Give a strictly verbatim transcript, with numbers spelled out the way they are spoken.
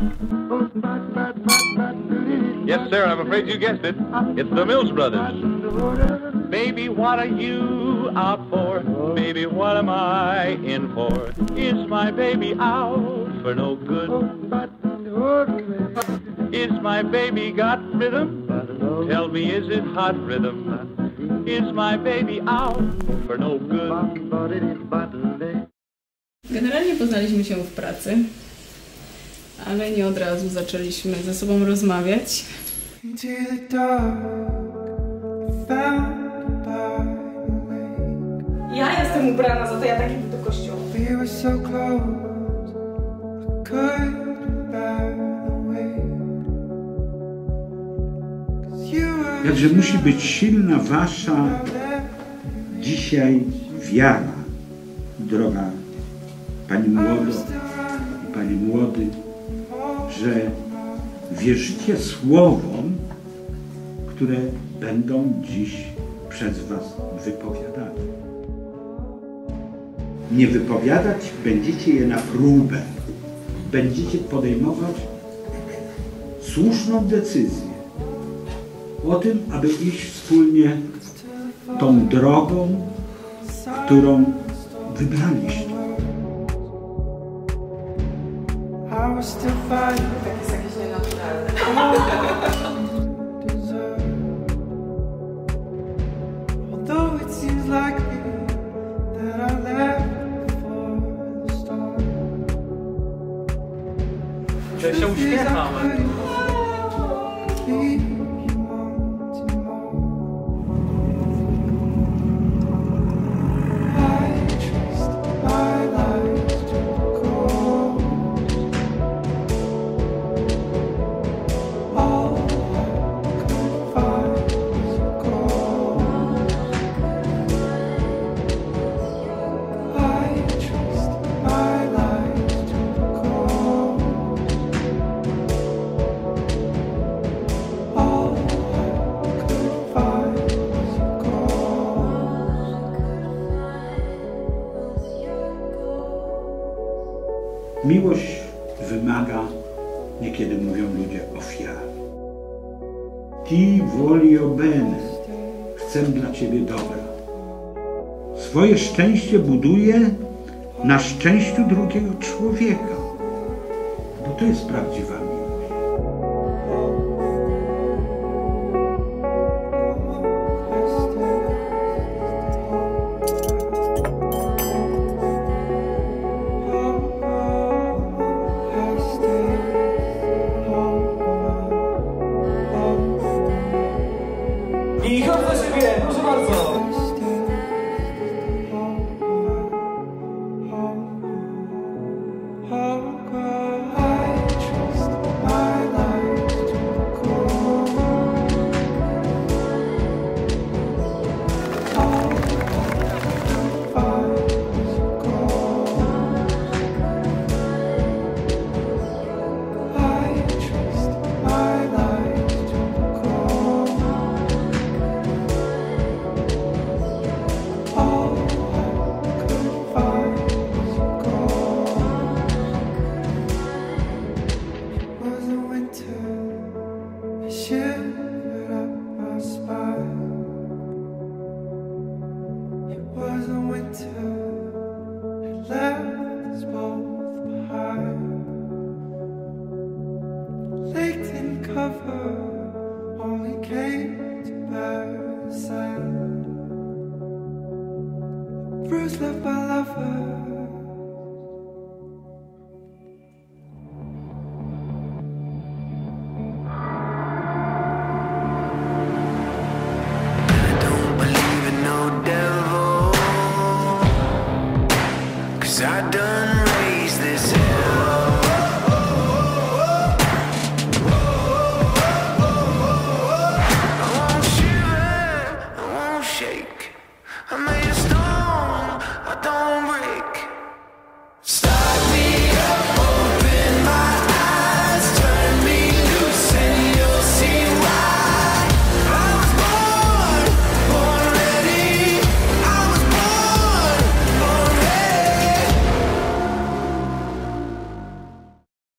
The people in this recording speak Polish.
Yes, sir, I'm afraid you guessed it. It's the Mills Brothers. Baby, what are you out for? Baby, what am I in for? Is my baby out for no good? Is my baby got rhythm? Tell me, is it hot rhythm? Is my baby out for no good? Generalnie poznaliśmy się w pracy, ale nie od razu zaczęliśmy ze sobą rozmawiać. Ja jestem ubrana, za to ja tak idę do kościoła. Jakże musi być silna wasza dzisiaj wiara, droga pani młodo i pani młody, że wierzycie słowom, które będą dziś przez was wypowiadane. Nie wypowiadać będziecie je na próbę. Będziecie podejmować słuszną decyzję o tym, aby iść wspólnie tą drogą, którą wybraliście. Tak jest jakieś nienaturalne. Ja się uśmiecham. Miłość wymaga, niekiedy mówią ludzie, ofiary. Ti voglio bene, chcę dla ciebie dobra. Swoje szczęście buduje na szczęściu drugiego człowieka, bo to jest prawdziwa miłość.